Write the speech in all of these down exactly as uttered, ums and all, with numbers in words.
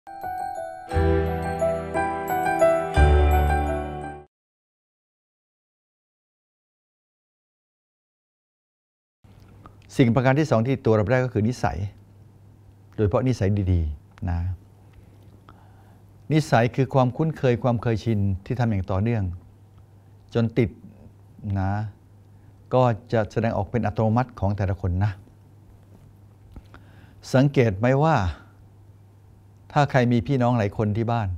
สิ่งประการที่สองที่ตัวเราได้ก็คือนิสัยโดยเฉพาะนิสัยดีๆนะนิสัยคือความคุ้นเคยความเคยชินที่ทำอย่างต่อเนื่องจนติดนะก็จะแสดงออกเป็นอัตโนมัติของแต่ละคนนะสังเกตไหมว่าถ้าใครมีพี่น้องหลายคนที่บ้าน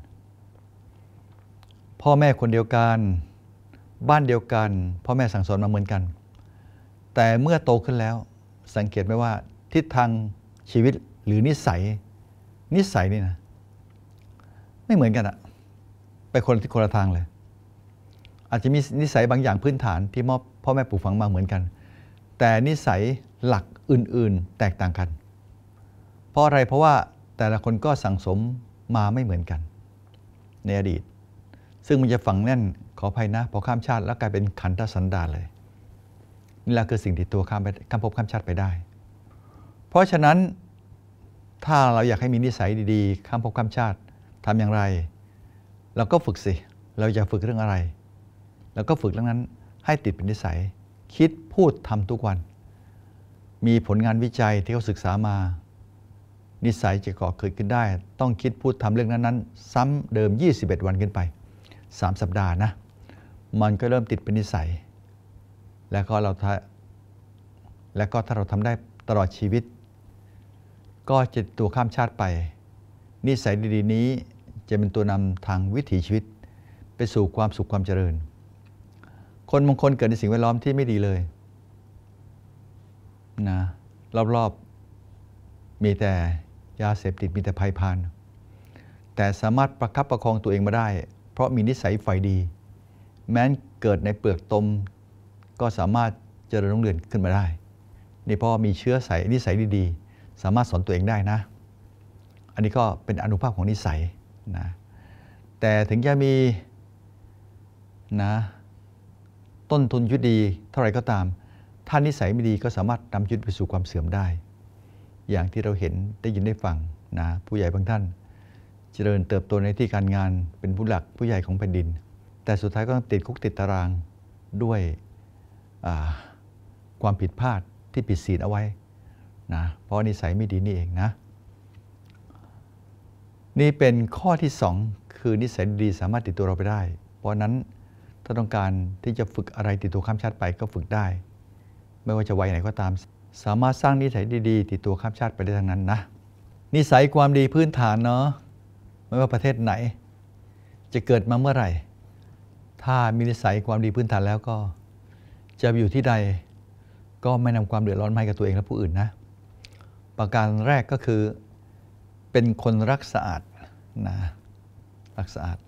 พ่อแม่คนเดียวกันบ้านเดียวกันพ่อแม่สั่งสอนมาเหมือนกันแต่เมื่อโตขึ้นแล้วสังเกตไหมว่าทิศทางชีวิตหรือนิสัยนิสัยนี่นะไม่เหมือนกันอะไปคนที่คนละทางเลยอาจจะมีนิสัยบางอย่างพื้นฐานที่พ่อแม่ปลูกฝังมาเหมือนกันแต่นิสัยหลักอื่นๆแตกต่างกันเพราะอะไรเพราะว่าแต่ละคนก็สั่งสมมาไม่เหมือนกันในอดีตซึ่งมันจะฝังแน่นขออภัยนะพอข้ามชาติแล้วกลายเป็นขันธสันดานเลยนี่แหละคือสิ่งที่ตัวข้ามไปข้ามภพข้ามชาติไปได้เพราะฉะนั้นถ้าเราอยากให้มีนิสัยดีๆข้ามภพข้ามชาติทำอย่างไรเราก็ฝึกสิเราจะฝึกเรื่องอะไรเราก็ฝึกเรื่องนั้นให้ติดเป็นนิสัยคิดพูดทำทุกวันมีผลงานวิจัยที่เขาศึกษามานิสัยจะก่อเกิดขึ้นได้ต้องคิดพูดทำเรื่องนั้นๆซ้ำเดิมยี่สิบเอ็ดวันขึ้นไปสามสัปดาห์นะมันก็เริ่มติดเป็นนิสัยแล้วก็เราแล้วก็ถ้าเราทำได้ตลอดชีวิตก็จะตัวข้ามชาติไปนิสัยดีๆนี้จะเป็นตัวนำทางวิถีชีวิตไปสู่ความสุขความเจริญคนบางคนเกิดในสิ่งแวดล้อมที่ไม่ดีเลยนะรอบๆมีแต่ยาเสพติดมีแต่ภัยพานแต่สามารถประคับประคองตัวเองมาได้เพราะมีนิสัยฝ่ายดีแม้นเกิดในเปลือกตมก็สามารถเจริญรุ่งเรืองขึ้นมาได้นี่เพราะมีเชื้อสายนิสัยดีๆสามารถสอนตัวเองได้นะอันนี้ก็เป็นอานุภาพของนิสัยนะแต่ถึงจะมีนะต้นทุนชีวิตดีเท่าไหร่ก็ตามถ้านิสัยไม่ดีก็สามารถนำชีวิตไปสู่ความเสื่อมได้อย่างที่เราเห็นได้ยินได้ฟังนะผู้ใหญ่บางท่านเจริญเติบโตในที่การงานเป็นผู้หลักผู้ใหญ่ของแผ่นดินแต่สุดท้ายก็ต้องติดคุกติดตารางด้วยความผิดพลาดที่ผิดศีลเอาไว้นะเพราะนิสัยไม่ดีนี่เองนะนี่เป็นข้อที่สองคือนิสัยดีสามารถติดตัวเราไปได้เพราะนั้นถ้าต้องการที่จะฝึกอะไรติดตัวข้ามชาติไปก็ฝึกได้ไม่ว่าจะวัยไหนก็ตามสามารถสร้างนิสัยดีๆติดตัวข้ามชาติไปได้ทั้งนั้นนะนิสัยความดีพื้นฐานเนาะไม่ว่าประเทศไหนจะเกิดมาเมื่อไหร่ถ้ามีนิสัยความดีพื้นฐานแล้วก็จะอยู่ที่ใดก็ไม่นำความเดือดร้อนมาให้กับตัวเองและผู้อื่นนะประการแรกก็คือเป็นคนรักสะอาดนะรักสะอาด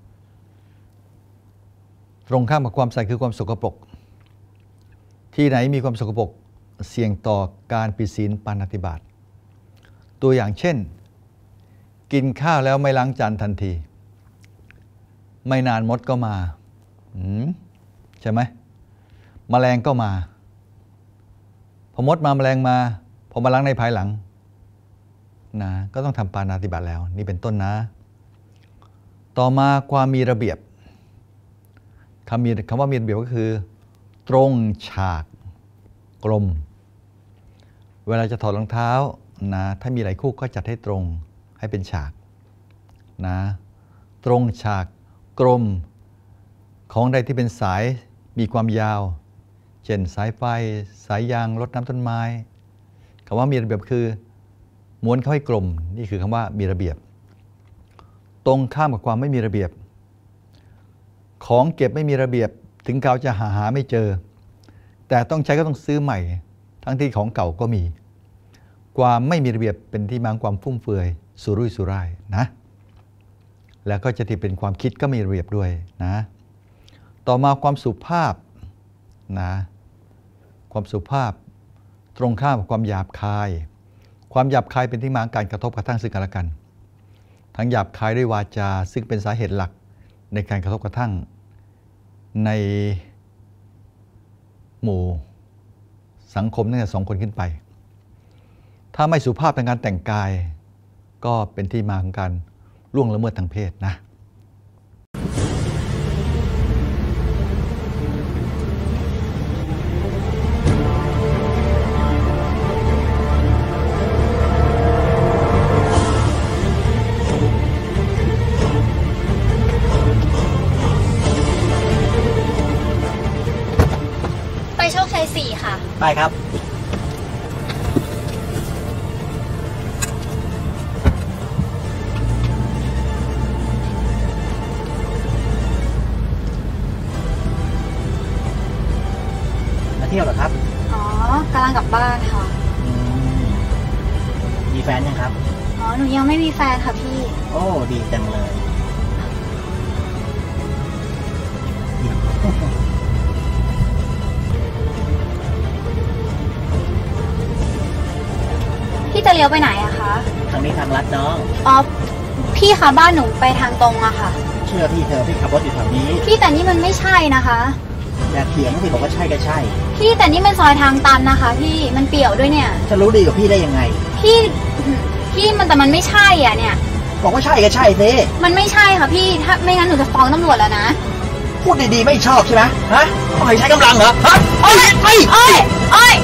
ตรงข้ามกับความสะอาดคือความสกปรกที่ไหนมีความสกปรกเสี่ยงต่อการผิดศีลปาณาติบาตตัวอย่างเช่นกินข้าวแล้วไม่ล้างจานทันทีไม่นานมดก็มาใช่ไหมแมลงก็มาพอมดมาแมลงมาพอมาล้างในภายหลังนะก็ต้องทำปาณาติบาตแล้วนี่เป็นต้นนะต่อมาความมีระเบียบคำมีคำว่ามีระเบียบก็คือตรงฉากกลมเวลาจะถอดรองเท้านะถ้ามีหลายคู่ก็จัดให้ตรงให้เป็นฉากนะตรงฉากกลมของใดที่เป็นสายมีความยาวเช่นสายไฟสายยางรดน้ำต้นไม้คำว่ามีระเบียบคือม้วนเข้าให้กลมนี่คือคำว่ามีระเบียบตรงข้ามกับความไม่มีระเบียบของเก็บไม่มีระเบียบถึงเขาจะหาหาไม่เจอแต่ต้องใช้ก็ต้องซื้อใหม่ทั้งที่ของเก่าก็มีความไม่มีระเบียบเป็นที่มาของความฟุ่มเฟือยสุรุ่ยสุร่ายนะแล้วก็จะที่เป็นความคิดก็มีระเบียบด้วยนะต่อมาความสุภาพนะความสุภาพตรงข้ามกับความหยาบคายความหยาบคายเป็นที่มาของการกระทบกระทั่งซึ่งกันและกันทั้งหยาบคายด้วยวาจาซึ่งเป็นสาเหตุหลักในการกระทบกระทั่งในหมู่สังคมตั้งแต่สองคนขึ้นไปถ้าไม่สุภาพในการแต่งกายก็เป็นที่มาของการล่วงละเมิดทางเพศนะไปโชคชัยสี่ค่ะไปครับมาเที่ยวเหรอครับอ๋อกำลังกลับบ้านค่ะมีแฟนยังครับอ๋อหนูยังไม่มีแฟนค่ะพี่โอ้ดีจังเลยพี่จะเลี้ยวไปไหนอะคะทางนี้ทางลัดน้องอ๋อพี่คะบ้านหนูไปทางตรงอะค่ะเชื่อพี่เธอพี่ขับรถอยู่แถวนี้พี่แต่นี่มันไม่ใช่นะคะอย่าเถียงพี่บอกว่าใช่ก็ใช่พี่แต่นี่มันซอยทางตันนะคะพี่มันเปี่ยวด้วยเนี่ยจะรู้ดีกับพี่ได้ยังไงพี่พี่มันแต่มันไม่ใช่อ่ะเนี่ยบอกว่าใช่ก็ใช่สิมันไม่ใช่ค่ะพี่ถ้าไม่งั้นหนูจะฟ้องตำรวจแล้วนะพูดดีๆไม่ชอบใช่ไหมฮะต้องให้ใช้กำลังเหรอฮะไอ้ไอ้ไอ้ไอ้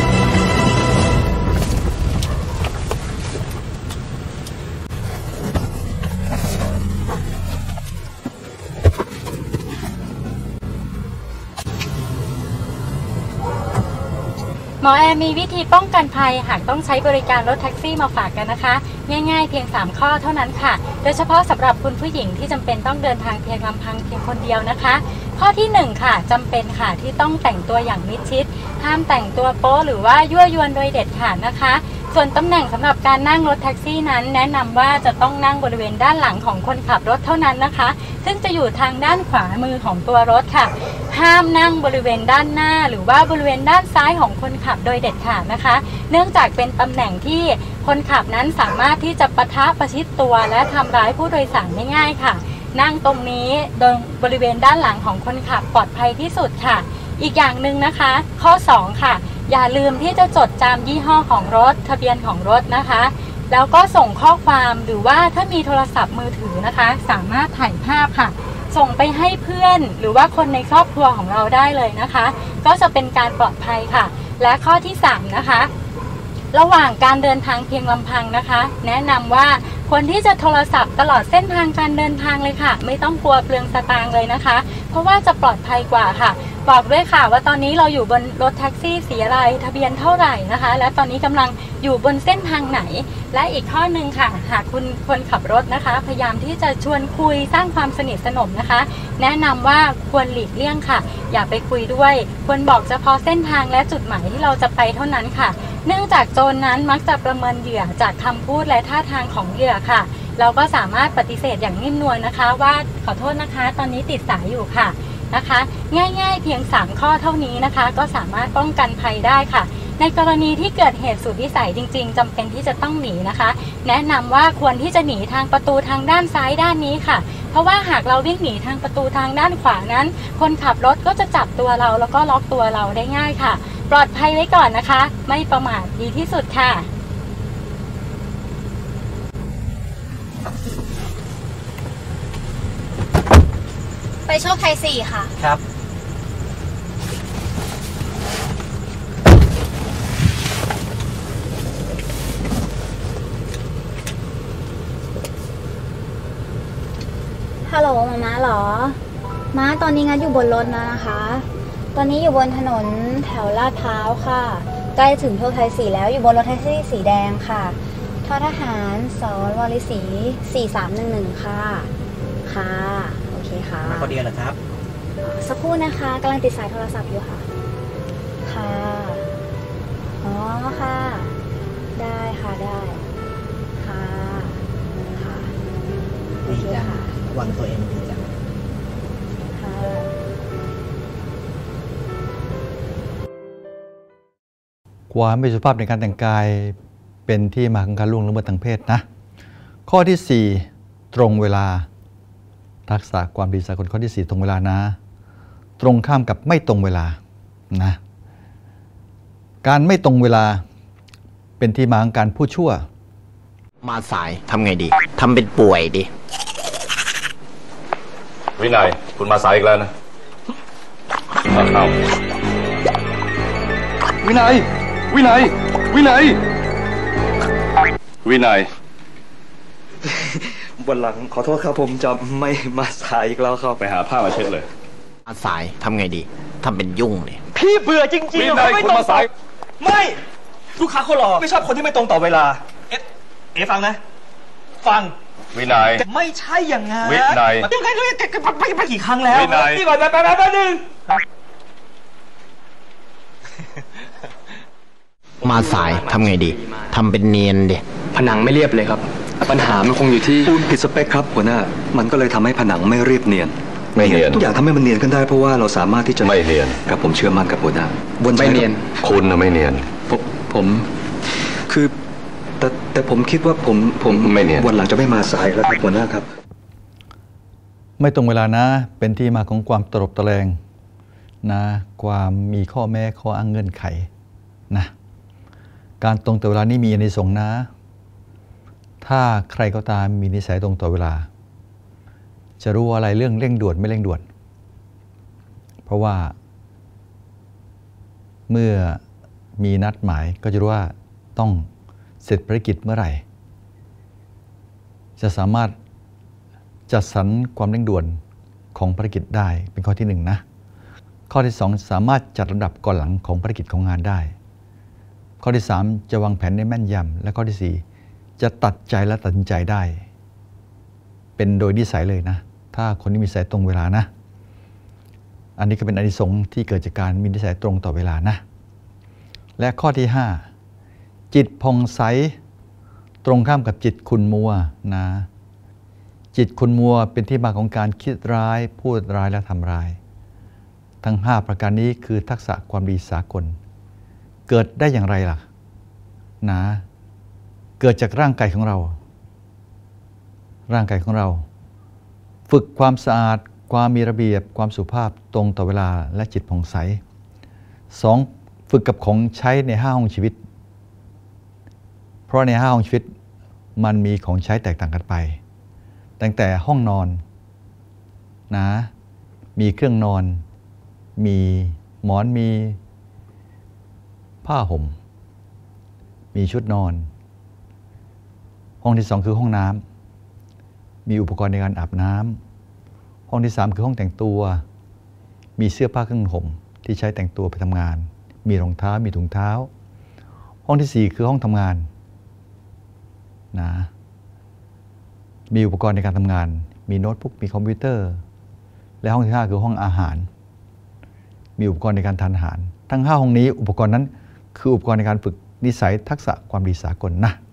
หมอแอร์มีวิธีป้องกันภัยหากต้องใช้บริการรถแท็กซี่มาฝากกันนะคะง่ายๆเพียงสามข้อเท่านั้นค่ะโดยเฉพาะสำหรับคุณผู้หญิงที่จำเป็นต้องเดินทางเพียงลำพังเพียงคนเดียวนะคะข้อที่หนึ่งค่ะจำเป็นค่ะที่ต้องแต่งตัวอย่างมิดชิดห้ามแต่งตัวโป๊หรือว่ายั่วยวนโดยเด็ดขาดนะคะส่วนตำแหน่งสำหรับการนั่งรถแท็กซี่นั้นแนะนำว่าจะต้องนั่งบริเวณด้านหลังของคนขับรถเท่านั้นนะคะซึ่งจะอยู่ทางด้านขวามือของตัวรถค่ะห้ามนั่งบริเวณด้านหน้าหรือว่าบริเวณด้านซ้ายของคนขับโดยเด็ดขาดนะคะเนื่องจากเป็นตำแหน่งที่คนขับนั้นสามารถที่จะปะทะประชิดตัวและทำร้ายผู้โดยสารได้ง่ายค่ะนั่งตรงนี้โดยบริเวณด้านหลังของคนขับปลอดภัยที่สุดค่ะอีกอย่างหนึ่งนะคะข้อสองค่ะอย่าลืมที่จะจดจำยี่ห้อของรถทะเบียนของรถนะคะแล้วก็ส่งข้อความหรือว่าถ้ามีโทรศัพท์มือถือนะคะสามารถถ่ายภาพค่ะส่งไปให้เพื่อนหรือว่าคนในครอบครัวของเราได้เลยนะคะก็จะเป็นการปลอดภัยค่ะและข้อที่สามนะคะระหว่างการเดินทางเพียงลำพังนะคะแนะนำว่าควรที่จะโทรศัพท์ตลอดเส้นทางการเดินทางเลยค่ะไม่ต้องกลัวเปลืองสตางค์เลยนะคะเพราะว่าจะปลอดภัยกว่าค่ะบอกด้วยค่ะว่าตอนนี้เราอยู่บนรถแท็กซี่สีอะไรทะเบียนเท่าไหร่นะคะและตอนนี้กำลังอยู่บนเส้นทางไหนและอีกข้อหนึ่งค่ะหากคุณคนขับรถนะคะพยายามที่จะชวนคุยสร้างความสนิทสนมนะคะแนะนำว่าควรหลีกเลี่ยงค่ะอย่าไปคุยด้วยควรบอกเฉพาะเส้นทางและจุดหมายที่เราจะไปเท่านั้นค่ะเนื่องจากโจรนั้นมักจะประเมินเหยื่อจากคำพูดและท่าทางของเหยื่อค่ะเราก็สามารถปฏิเสธอย่างนิ่มนวลนะคะว่าขอโทษนะคะตอนนี้ติดสายอยู่ค่ะนะคะง่ายๆเพียงสามข้อเท่านี้นะคะก็สามารถป้องกันภัยได้ค่ะในกรณีที่เกิดเหตุสุดวิสัยจริงๆจำเป็นที่จะต้องหนีนะคะแนะนำว่าควรที่จะหนีทางประตูทางด้านซ้ายด้านนี้ค่ะเพราะว่าหากเราวิ่งหนีทางประตูทางด้านขวานั้นคนขับรถก็จะจับตัวเราแล้วก็ล็อกตัวเราได้ง่ายค่ะปลอดภัยไว้ก่อนนะคะไม่ประมาทดีที่สุดค่ะไปโชคชัยสี่ค่ะครับฮัลโหลมาม้าเหรอม้าตอนนี้งั้นอยู่บนรถนะนะคะตอนนี้อยู่บนถนนแถวลาดพร้าวค่ะใกล้ถึงโชคชัยสี่แล้วอยู่บนรถแท็กซี่สีแดงค่ะททหารสอนวลิศรีสี่สามหนึ่งหนึ่งค่ะค่ะโอเคค่ะมาคนเดียวเหรอครับสักครู่นะคะกำลังติดสายโทรศัพท์อยู่ค่ะค่ะอ๋อค่ะได้ค่ะได้ค่ะค่ะโอเคค่ะวางตัวเองดีจังค่ะความไม่สุภาพในการแต่งกายเป็นที่มาของการล่วงละเมิดทางเพศนะข้อที่สี่ตรงเวลาทักษะความดีสากลข้อที่สี่ตรงเวลานะตรงข้ามกับไม่ตรงเวลานะการไม่ตรงเวลาเป็นที่มาของการพูดชั่วมาสายทำไงดีทำเป็นป่วยดิวินัยคุณมาสายอีกแล้วนะเอาวินัยวินัยวินัยวินัยวันหลังขอโทษครับผมจะไม่มาสายอีกแล้วครับไปหาผ้ามาเช็ดเลยมาสายทำไงดีทำเป็นยุ่งเนี่ยพี่เบื่อจริงวิๆนัยไม่คุณตรงมาสายไม่ลูกค้าคนหล่อไม่ชอบคนที่ไม่ตรงต่อเวลาเอ๊ะเอ๊ะฟังนะฟังวินัยไม่ใช่อย่างงั้นวินัยยังไงก็ยังไปไปกี่ครั้งแล้ววินัยพี่ก่อนไปไปไปหนึ่งมาสายทำไงดีทำเป็นเนียนดิผนังไม่เรียบเลยครับ ปัญหามันคงอยู่ที่ปูนผิดสเปคครับหัวหน้ามันก็เลยทำให้ผนังไม่เรียบเนียนไม่เนียนทุกอย่างทำให้มันเนียนขึ้นได้เพราะว่าเราสามารถที่จะไม่เนียนครับผมเชื่อมั่นกับหัวหน้าวันไม่เนียนคุณนะไม่เนียนผมผมคือแต่แต่ผมคิดว่าผมผมไม่เนียนวันหลังจะไม่มาสายแล้วครับหัวหน้าครับไม่ตรงเวลานะเป็นที่มาของความตลบตะแลงนะความมีข้อแม้ข้ออ้างเงื่อนไขนะการตรงต่อเวลานี่มีอานิสงส์นะถ้าใครก็ตามมีนิสัยตรงต่อเวลาจะรู้อะไรเรื่องเร่งด่วนไม่เร่งด่วน เพราะว่าเมื่อมีนัดหมายก็จะรู้ว่าต้องเสร็จภารกิจเมื่อไหร่ จะสามารถจัดสรรความเร่งด่วนของภารกิจได้เป็นข้อที่หนึ่งนะข้อที่สองสามารถจัดลำดับก่อนหลังของภารกิจของงานได้ข้อที่สามจะวางแผนได้แม่นยำและข้อที่สี่จะตัดใจและตัดสินใจได้เป็นโดยนิสัยเลยนะถ้าคนที่มีนิสัยตรงเวลานะอันนี้ก็เป็นอานิสงส์ที่เกิดจากการมีนิสัยตรงต่อเวลานะและข้อที่ห้าจิตผ่องใสตรงข้ามกับจิตขุ่นมัวนะจิตขุ่นมัวเป็นที่มาของการคิดร้ายพูดร้ายและทำร้ายทั้งห้าประการนี้คือทักษะความดีสากลเกิดได้อย่างไรล่ะนะเกิดจากร่างกายของเราร่างกายของเราฝึกความสะอาดความมีระเบียบความสุภาพตรงต่อเวลาและจิตผ่องใสสองฝึกกับของใช้ในห้าห้องชีวิตเพราะในห้าห้องชีวิตมันมีของใช้แตกต่างกันไปตั้งแต่ห้องนอนนะมีเครื่องนอนมีหมอนมีผ้าห่มมีชุดนอนห้องที่สองคือห้องน้ำมีอุปกรณ์ในการอาบน้ำห้องที่สามคือห้องแต่งตัวมีเสื้อผ้าเครื่องห่มที่ใช้แต่งตัวไปทำงานมีรองเท้ามีถุงเท้าห้องที่สี่คือห้องทำงานนะมีอุปกรณ์ในการทำงานมีโน้ตบุ๊กมีคอมพิวเตอร์และห้องที่ห้าคือห้องอาหารมีอุปกรณ์ในการทานอาหารทั้งห้าห้องนี้อุปกรณ์นั้นคืออุปกรณ์ในการฝึกนิสัยทักษะความดีสากลนะ